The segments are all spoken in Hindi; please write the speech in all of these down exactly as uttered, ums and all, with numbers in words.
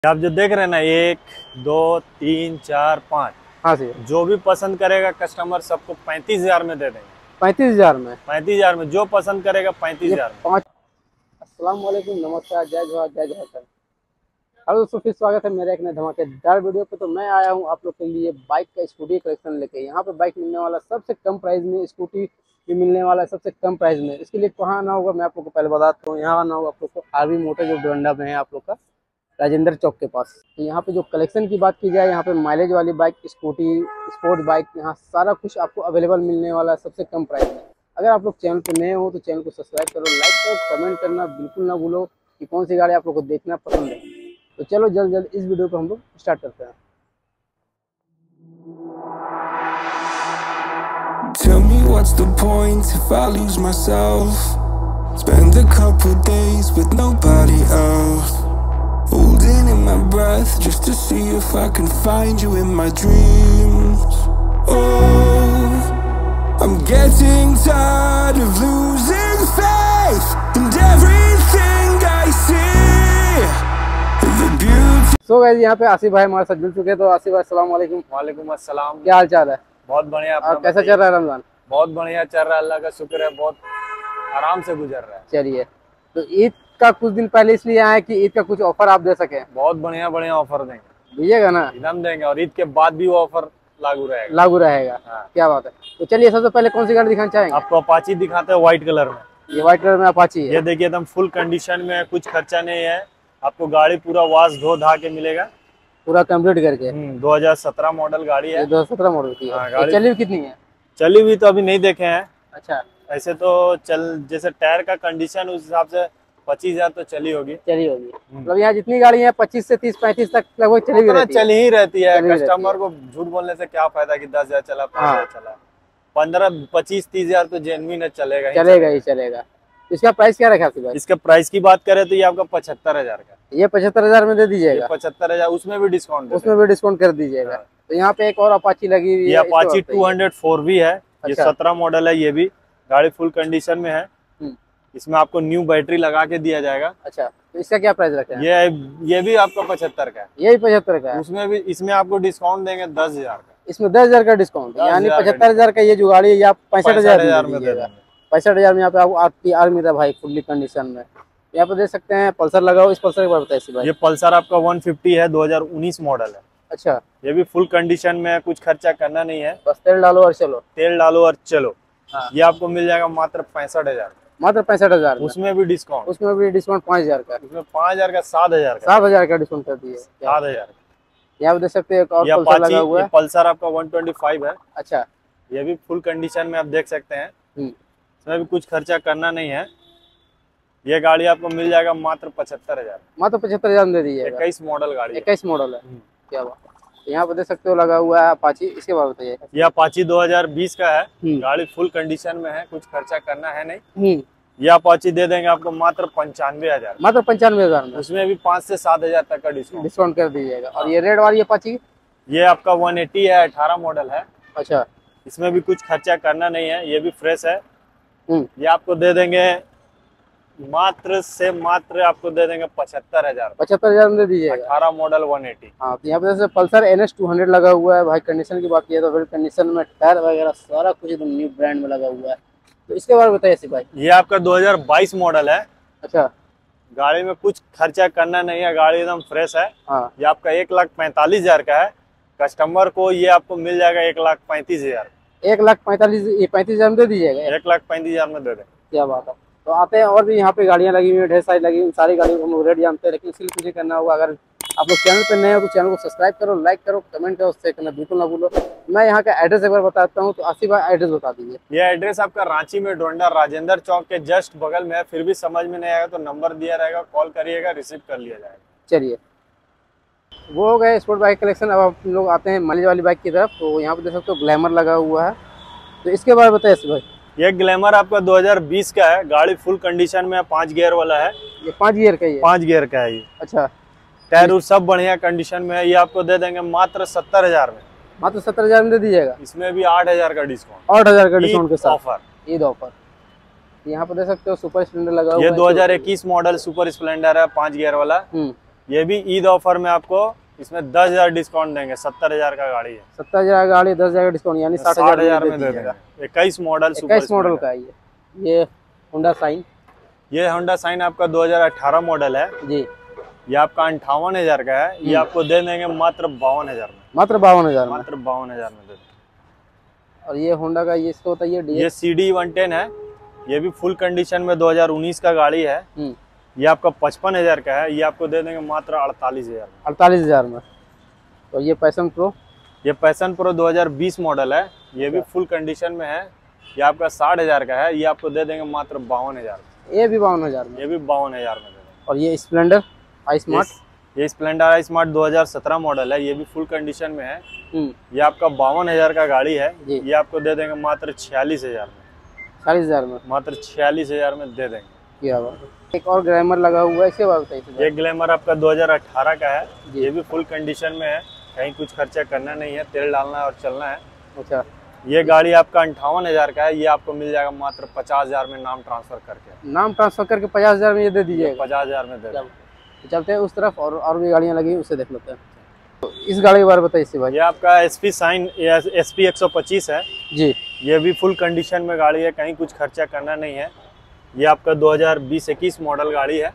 आप जो देख रहे हैं ना, एक दो तीन चार पाँच, हाँ सर, जो भी पसंद करेगा कस्टमर सबको पैंतीस हजार में दे देंगे। पैंतीस हजार में पैंतीस हजार में जो पसंद करेगा पैंतीस हजार में। पाँच। अस्सलाम वालेकुम, नमस्कार, जय जोहार, जय झारखंड। हेलो दोस्तों, फिर स्वागत है मेरे एक नए धमाकेदार वीडियो पे। तो मैं आया हूँ आप लोग के लिए बाइक का स्कूटी कलेक्शन लेके। यहाँ पे बाइक मिलने वाला सबसे कम प्राइस में, स्कूटी भी मिलने वाला है सबसे कम प्राइस में। इसके लिए कहाँ आना होगा मैं आप लोग को पहले बताता हूँ। यहाँ आना होगा आप लोग को आरवी मोटर, जो डोरंडा में है आप लोग का, राजेंद्र चौक के पास। तो यहाँ पे जो कलेक्शन की बात की जाए, यहाँ पे माइलेज वाली बाइक, स्कूटी, स्पोर्ट बाइक, यहाँ सारा कुछ आपको अवेलेबल मिलने वाला है सबसे कम प्राइस में। अगर आप लोग चैनल पे नए हो तो चैनल को सब्सक्राइब करो, लाइक करो, कमेंट करना बिल्कुल ना भूलो कि कौन सी गाड़ी आप लोग को देखना पसंद है। तो चलो जल्द जल्द इस वीडियो को हम लोग स्टार्ट करते हैं। Tell me what's the point if I lose myself? Spend a couple days with nobody else, holding in my breath just to see if I can find you in my dreams. Oh, I'm getting tired of losing faith in everything I see. The beauty. So guys, यहाँ पे आसिफ भाई हमारे साथ जुड़ चुके हैं। तो आसिफ भाई, अस्सलाम वालेकुम। वालेकुम अस्सलाम। क्या हाल चाल है? बहुत बढ़िया। और कैसा चल रहा है रमजान? बहुत बढ़िया चल रहा है, अल्लाह का शुक्र है, बहुत आराम से गुजर रहा है। चलिए, तो ईद का कुछ दिन पहले इसलिए आए कि ईद का कुछ ऑफर आप दे सके। बहुत बढ़िया बढ़िया ऑफर देंगे, दीजिएगा ना? एकदम देंगे, और ईद के बाद भी वो ऑफर लागू रहेगा। लागू रहेगा। हाँ। क्या बात है। तो चलिए, सबसे पहले कौन सी गाड़ी दिखाना चाहेंगे? आपको अपाची दिखाते हैं व्हाइट कलर में। ये व्हाइट कलर में अपाची है। ये देखिए, एकदम फुल कंडीशन में है, कुछ खर्चा नहीं है। आपको गाड़ी पूरा वाश धो धा के मिलेगा, पूरा कंप्लीट करके। दो हजार सत्रह मॉडल गाड़ी है। दो हजार सत्रह मॉडल की है। हाँ, तो गाड़ी चली हुई कितनी है? चली हुई तो अभी नहीं देखे हैं। अच्छा, ऐसे तो चल, जैसे टायर का कंडीशन उस हिसाब से पच्चीस हजार तो चली होगी। चली होगी। मतलब यहाँ जितनी गाड़ी है पच्चीस से तीस पैंतीस तक लगभग चली हुई रहती है। चली ही रहती है। चली कस्टमर को झूठ बोलने से क्या फायदा कि दस हजार चला, पाँच हजार चला। पंद्रह पच्चीस तीस हजार तो जेन्युइन चलेगा ही चलेगा ही चलेगा। इसका प्राइस क्या रखा है? इसके प्राइस की बात करें तो ये आपका पचहत्तर हजार का। ये पचहत्तर हजार में दे दीजिएगा। पचहत्तर हजार, उसमें भी डिस्काउंट उसमें भी डिस्काउंट कर दीजिएगा। तो यहाँ पे एक और अपाची लगी हुई है। ये अपाची टू हंड्रेड फोर भी है। ये अच्छा। सत्रह मॉडल है। ये भी गाड़ी फुल कंडीशन में है। इसमें आपको न्यू बैटरी लगा के दिया जाएगा। अच्छा, तो इसका क्या प्राइस रखा है? ये ये भी आपका पचहत्तर का है। यही पचहत्तर का है। उसमें भी, इसमें आपको डिस्काउंट देंगे दस हजार का। इसमें दस हजार का डिस्काउंट, यानी पचहत्तर हजार का ये जो गाड़ी है ये आप पैंसठ हजार में दे देंगे। पैंसठ हजार में यहाँ पे आपको आपकी आर मिल रहा है भाई, फुल्ली कंडीशन में। यहाँ पे देख सकते हैं पल्सर लगा हुआ। इस पल्सर के बारे में बताइए भाई। ये पल्सर आपका वन फिफ्टी है, दो हजार उन्नीस मॉडल है। अच्छा, ये भी फुल कंडीशन में है, कुछ खर्चा करना नहीं है, बस तेल डालो और चलो। तेल डालो और चलो। हाँ। ये आपको मिल जाएगा मात्र पैंसठ हजार, मात्र पैंसठ हजार। उसमें भी डिस्काउंट। उसमें भी डिस्काउंट पाँच हजार का। उसमें पाँच हजार का सात हजार का सात हजार का डिस्काउंट कर दिए। सात हजार यहाँ पे देख सकते हैं एक और पल्सर लगा हुआ है। पल्सर आपका वन ट्वेंटी फाइव है। अच्छा, ये भी फुल कंडीशन में आप देख सकते हैं। इसमें भी कुछ खर्चा करना नहीं है। ये गाड़ी आपको मिल जाएगा मात्र पचहत्तर हजार मात्र पचहत्तर हजार में दे दीजिएगा। इक्कीस मॉडल गाड़ी, इक्कीस मॉडल है। क्या बात। यहाँ पे देख सकते हो लगा हुआ है अपाची। इसके बारे में बताइए। ये अपाची दो हजार बीस का है। गाड़ी फुल कंडीशन में है, कुछ खर्चा करना है नहीं। ये अपाची दे देंगे आपको मात्र पंचानवे हजार मात्र पंचानवे हजार में। उसमें भी पाँच से सात हजार तक का डिस्काउंट डिस्काउंट कर दीजिएगा। और ये रेड वाली अपाची, ये आपका वन एटी है, अठारह मॉडल है। अच्छा, इसमें भी कुछ खर्चा करना नहीं है, ये भी फ्रेश है। ये आपको दे देंगे मात्र से मात्र आपको दे देंगे पचहत्तर हजार पचहत्तर हजार में दे दीजिएगा। अठारह मॉडल वन एटी। हाँ, तो यहाँ पे जैसे Pulsar N S two hundred लगा हुआ है भाई। कंडीशन की बात की है तो फिर कंडीशन में टायर वगैरह सारा कुछ एकदम न्यू ब्रांड में लगा हुआ है। तो इसके बारे में बताइए सिर्फ भाई। ये आपका दो हजार बाईस मॉडल है। अच्छा, गाड़ी में कुछ खर्चा करना नहीं है, गाड़ी एकदम फ्रेश है। हाँ। ये आपका एक लाख पैंतालीस हजार का है। कस्टमर को ये आपको मिल जाएगा एक लाख पैंतीस हजार एक लाख पैंतालीस पैंतीस हजार में दे दीजिएगा। एक लाख पैंतीस हजार में दे दें। क्या बात है। तो आते हैं, और भी यहाँ पे गाड़ियाँ लगी हुई हैं, ढेर सारी लगी हुई। सारी गाड़ियों को हम लोग रेट जानते हैं, लेकिन इसके लिए कुछ करना होगा। अगर आप लोग चैनल पे नए हो तो चैनल को सब्सक्राइब करो, लाइक करो, कमेंट करो, उससे करना बिल्कुल ना भूलो। मैं यहाँ का एड्रेस एक बार बताता हूँ। तो आसिफ भाई एड्रेस बता दीजिए। ये एड्रेस आपका रांची में डोरंडा राजेंद्र चौक के जस्ट बगल में है। फिर भी समझ में नहीं आएगा तो नंबर दिया रहेगा, कॉल करिएगा, रिसीव कर लिया जाएगा। चलिए, वो हो गए स्पोर्ट बाइक कलेक्शन। अब आप लोग आते हैं माइलेज वाली बाइक की तरफ। तो यहाँ पे देख सकते हो ग्लैमर लगा हुआ है। तो इसके बारे में बताइए भाई। ये ग्लैमर आपका दो हजार बीस का है। गाड़ी फुल कंडीशन में, पांच गियर वाला है। ये पांच गियर का ही है? पांच गियर का है ये। अच्छा, टायर सब बढ़िया कंडीशन में है। ये आपको दे देंगे मात्र सत्तर हजार में। मात्र सत्तर हजार में दे दीजिएगा। इसमें भी आठ हजार का डिस्काउंट। आठ हजार का डिस्काउंट के साथ ऑफर, ईद ऑफर। यहाँ पे देख सकते हो सुपर स्प्लेंडर लगा हुआ है। ये दो हजार इक्कीस मॉडल सुपर स्प्लेंडर है, पांच गियर वाला। ये भी ईद ऑफर में आपको इसमें दस हजार डिस्काउंट देंगे। सत्तर हजार का गाड़ी है, सत्तर हजार गाड़ी, दस हजार डिस्काउंट यानी साठ हजार में दे देगा। इक्कीस मॉडल, इक्कीस मॉडल का है ये। ये होंडा साइन, ये होंडा साइन आपका दो हजार अठारह मॉडल है जी। ये आपका अंठावन हजार का है। ये आपको दे देंगे मात्र बावन हजार में। मात्र बावन हजार में मात्र बावन हजार में दे देंगे। और ये होंडा का, ये इसको बताइए। ये सी डी वन टेन है, ये भी फुल कंडीशन में दो हजार उन्नीस का गाड़ी है। ये आपका पचपन हजार का है। ये आपको दे देंगे मात्र अड़तालीस हजार में। अड़तालीस हजार में। और ये पैशन प्रो, ये पैशन प्रो दो हजार बीस मॉडल है। ये भी फुल कंडीशन में है। ये आपका साठ हजार का है। ये आपको दे देंगे मात्र बावन हजार में। ये भी बावन हजार में। ये भी बावन हजार में दे देंगे। और ये स्प्लेंडर आई स्मार्ट, ये स्प्लेंडर आई स्मार्ट दो हजार सत्रह मॉडल है। ये भी फुल कंडीशन में है। ये आपका बावन हजार का गाड़ी है। ये आपको दे देंगे मात्र छियालीस हजार में। चालीस हजार में, मात्र छियालीस हजार में दे देंगे। क्या बात। एक और ग्लैमर लगा हुआ है, इसके बारे में बताइए। ये ग्लैमर आपका दो हजार अठारह का है। ये भी फुल कंडीशन में है, कहीं कुछ खर्चा करना नहीं है, तेल डालना है और चलना है। अच्छा। ये गाड़ी आपका अंठावन हजार का है। ये आपको मिल जाएगा मात्र पचास हजार में, नाम ट्रांसफर करके। नाम ट्रांसफर करके पचास हजार में ये दे दीजिएगा। पचास हजार में दे देंगे। चलते हैं उस तरफ, और और भी गाड़ियाँ लगी उससे देख लेते हैं। तो इस गाड़ी के बारे में बताइए भाई। ये आपका S P Shine S P एक सौ पच्चीस है जी। ये भी फुल कंडीशन में गाड़ी है, कहीं कुछ खर्चा करना नहीं है। ये आपका दो हजार बीस इक्कीस मॉडल गाड़ी है।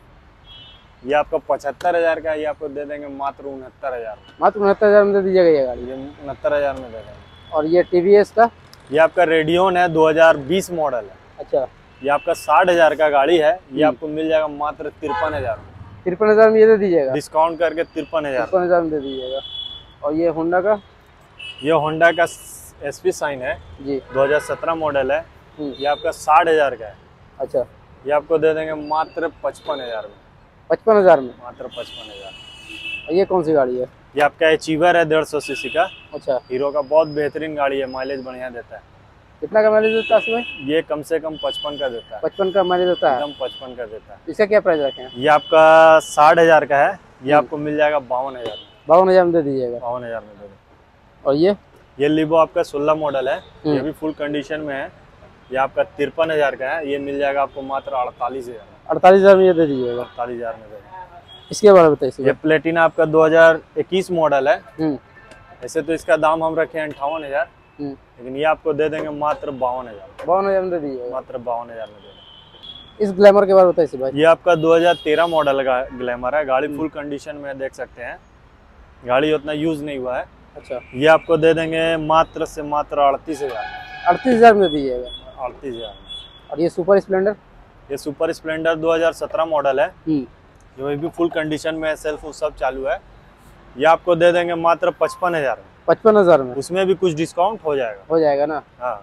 ये आपका पचहत्तर हजार का है। ये आपको दे देंगे मात्र उनहत्तर हजार मात्र उनहत्तर हजार में दे दीजिएगा ये गाड़ी। ये उनहत्तर हजार में दे देंगे। और ये टीवीएस का, ये आपका रेडियोन है, दो हजार बीस मॉडल है। अच्छा। ये आपका साठ हजार का गाड़ी है। ये आपको मिल जाएगा मात्र तिरपन हजार में। तिरपन हजार में ये दे दीजिएगा, डिस्काउंट करके तिरपन हजार तिरपन हजार में दे दीजिएगा। और ये होंडा का, ये होंडा का एस पी साइन है जी, दो हजार सत्रह मॉडल है। ये आपका साठ हजार का है। अच्छा। ये आपको दे देंगे मात्र पचपन हजार में। पचपन हजार में, मात्र पचपन हजार। ये कौन सी गाड़ी है? ये आपका अचीवर है, डेढ़ सौ सीसी का। अच्छा। हीरो का बहुत बेहतरीन गाड़ी है, माइलेज बढ़िया देता है। कितना का माइलेज देता है? ये कम से कम पचपन का देता है। पचपन का माइलेज देता है, एकदम पचपन का देता है। इसका क्या प्राइस रखे हैं? ये आपका साठ हजार का है। ये आपको मिल जाएगा बावन हजार में। बावन हजार में दे दीजिएगा। बावन हजार में दे देंगे। और ये ये लिबो आपका सोलह मॉडल है। ये भी फुल कंडीशन में है। ये आपका तिरपन हजार का है। ये मिल जाएगा आपको मात्र अड़तालीस हजार में। अड़तालीस हजार में ये दे दीजिएगा। अड़तालीस हजार में दे देंगे। इसके बारे में बताइए। ये प्लेटिना आपका दो हजार इक्कीस मॉडल है। ऐसे तो इसका दाम हम रखे हैं अंठावन हजार, लेकिन ये आपको दे देंगे मात्र बावन हजार। बावन हजार में दे दीजिएगा। मात्र बावन हजार में दे देंगे। इस ग्लैमर के बारे में बताइए भाई। ये आपका दो हजार तेरह मॉडल का ग्लैमर है। गाड़ी फुल कंडीशन में देख सकते हैं, गाड़ी उतना यूज नहीं हुआ है। अच्छा। ये आपको दे देंगे मात्र से मात्र अड़तीस हजार अड़तीस हजार में दे दीजिएगा। अड़तीस हजार। और ये सुपर स्प्लेंडर, ये सुपर स्प्लेंडर दो हजार सत्रह मॉडल है। ये भी फुल कंडीशन में है, सेल्फ सब चालू है। ये आपको दे देंगे मात्र पचपन हजार में। पचपन हजार में, उसमें भी कुछ डिस्काउंट हो जाएगा। हो जाएगा ना। हाँ।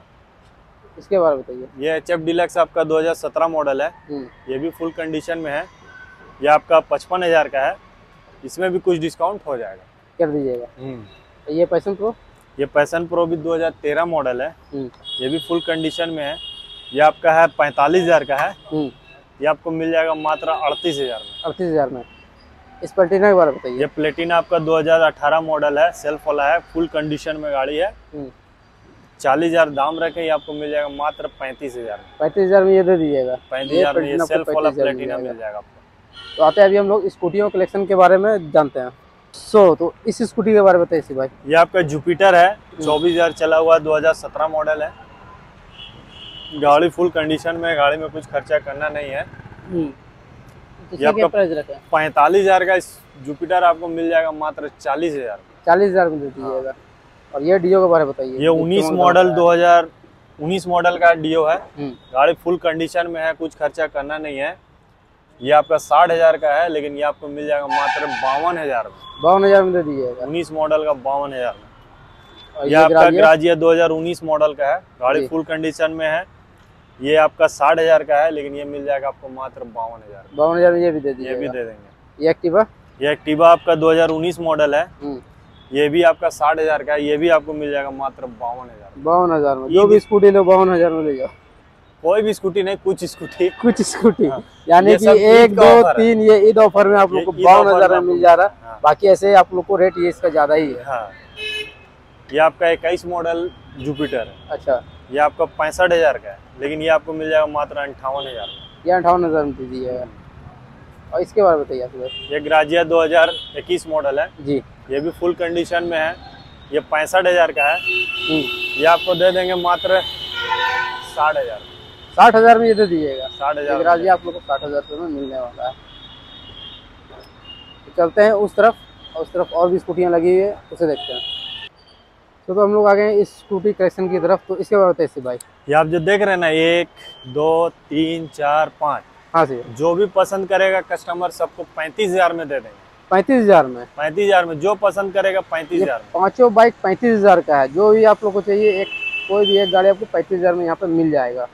इसके बारे में बताइए। ये एच एफ डिलक्स आपका दो हजार सत्रह मॉडल है। ये भी फुल कंडीशन में है। ये आपका पचपन हजार का है। इसमें भी कुछ डिस्काउंट हो जाएगा, कर दीजिएगा। ये पैशन प्रो, ये पैशन प्रो भी दो हजार तेरह मॉडल है। ये भी फुल कंडीशन में है। ये आपका है पैंतालीस हजार का है। ये आपको मिल जाएगा मात्र अड़तीस हजार में। अड़तीस हजार में। इस प्लेटिना के बारे में बताइए। ये प्लेटिना आपका दो हजार अठारह मॉडल है, सेल्फ वाला है, फुल कंडीशन में गाड़ी है। चालीस हजार दाम रखे, ये आपको मिल जाएगा मात्र पैंतीस हजार में। पैंतीस हजार में ये दे दीजिएगा। पैंतीस हजार में ये सेल्फ वाला प्लेटिना मिल जाएगा आपको। तो आते हैं अभी हम लोग स्कूटियों कलेक्शन के बारे में जानते हैं। सो so, तो इस स्कूटी के बारे में बताइए भाई। ये आपका जुपिटर है, चौबीस हजार चला हुआ, दो हजार सत्रह मॉडल है। गाड़ी फुल कंडीशन में, गाड़ी में कुछ खर्चा करना नहीं है। ये आपका प्राइस रखा है पैंतालीस हजार का। इस जुपिटर आपको मिल जाएगा मात्र चालीस हजार चालीस हजार में दे दीजिएगा। और ये डियो के बारे में बताइए। ये उन्नीस मॉडल दो हजार उन्नीस मॉडल का डियो है। गाड़ी फुल कंडीशन में है, कुछ खर्चा करना नहीं है। ये आपका साठ हजार का है, लेकिन ये आपको मिल जाएगा मात्र बावन हजार में। बावन हजार में दे दीजिएगा। उन्नीस मॉडल का बावन हजार में। ये आपका ग्राजिया दो हजार उन्नीस मॉडल का है। गाड़ी फुल कंडीशन में है। ये आपका साठ हजार का है, लेकिन ये मिल जाएगा आपको मात्र बावन हजार। बावन हजार में ये भी दे दीजिएगा। ये भी दे देंगे। ये एक्टिवा, ये एक्टिवा आपका दो हजार उन्नीस मॉडल है। ये भी आपका साठ हजार का है। ये भी आपको मिल जाएगा मात्र बावन हजार। बावन हजार में जो भी स्कूटी लो बावन हजार में ले जाओ। कोई भी स्कूटी नहीं, कुछ स्कूटी कुछ स्कूटी हाँ। यानी कि एक दो तीन ये ईद ऑफर में आप लोग को बावन हजार में मिल जा रहा है। हाँ। बाकी ऐसे आप लोग को रेट ये इसका ज्यादा ही है। हाँ। ये आपका इक्कीस मॉडल जुपिटर है। अच्छा। ये आपका पैंसठ हजार का है, लेकिन ये आपको मिल जाएगा मात्र अंठावन हजार में। ये अंठावन हजार में दीजिएगा। और इसके बारे में बताइए आप भाई। ये ग्राजिया दो हज़ार इक्कीस मॉडल है जी। ये भी फुल कंडीशन में है। ये पैंसठ हजार का है। ये आपको दे देंगे मात्र साठ हजार साठ हजार में ये दे दीजिएगा। साठ हजार ग्राजिया आप लोग को साठ हजार रुपये में मिलने वाला है। तो चलते हैं उस तरफ, और उस तरफ और भी स्कूटियाँ लगी हुई है, उसे देखते हैं। तो, तो हम लोग आ गए इस स्कूटी कलेक्शन की तरफ। तो इसके बाद बताइए भाई। ये आप जो देख रहे हैं ना, एक दो तीन चार पाँच, हाँ जी, जो भी पसंद करेगा कस्टमर सबको पैंतीस हजार में दे देंगे। पैंतीस हजार में पैंतीस हजार में जो पसंद करेगा पैंतीस हजार में। पांचों बाइक पैंतीस हजार का है। जो भी आप लोग को चाहिए, एक कोई भी एक गाड़ी आपको पैंतीस हजार में यहाँ पे मिल जाएगा।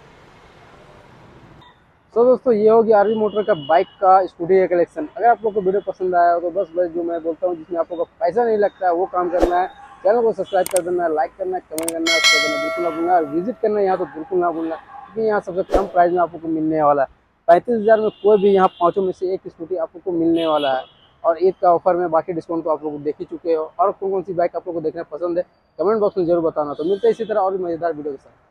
तो दोस्तों ये होगी आरवी मोटर का बाइक का स्कूटी का कलेक्शन। अगर आप लोग को वीडियो पसंद आया हो तो बस बस जो मैं बोलता हूँ, जिसमें आप लोग को पैसा नहीं लगता है वो काम करना है। चैनल को सब्सक्राइब कर देना है, लाइक करना है, कमेंट करना है, शेयर करना बिल्कुल ना भूलना, और विजिट करना यहाँ तो बिल्कुल ना भूलना, क्योंकि यहाँ सबसे कम प्राइस में आप लोग को मिलने वाला है। पैंतीस हजार में कोई भी यहाँ पाँचों में से एक स्कूटी आप लोग को मिलने वाला है। और ईद का ऑफर में बाकी डिस्काउंट तो आप लोग देख ही चुके हो। और कौन कौन सी बाइक आप लोग को देखना पसंद है कमेंट बॉक्स में जरूर बताना। तो मिलते हैं इसी तरह और भी मजेदार वीडियो के साथ।